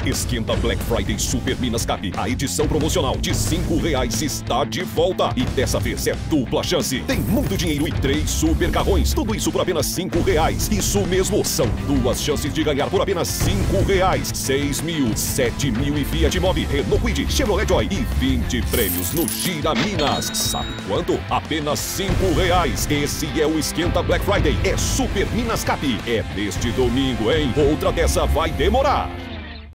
Esquenta Black Friday Super Minas Cap. A edição promocional de R$5 está de volta. E dessa vez é dupla chance. Tem muito dinheiro e 3 super carrões. Tudo isso por apenas R$5. Isso mesmo, são 2 chances de ganhar por apenas R$5. 6 mil, 7 mil e Fiat Mobi, Renault Kwid, Chevrolet Joy e 20 prêmios no Gira Minas. Sabe quanto? Apenas R$5. Esse é o Esquenta Black Friday. É Super Minas Cap. É neste domingo, hein? Outra dessa vai demorar.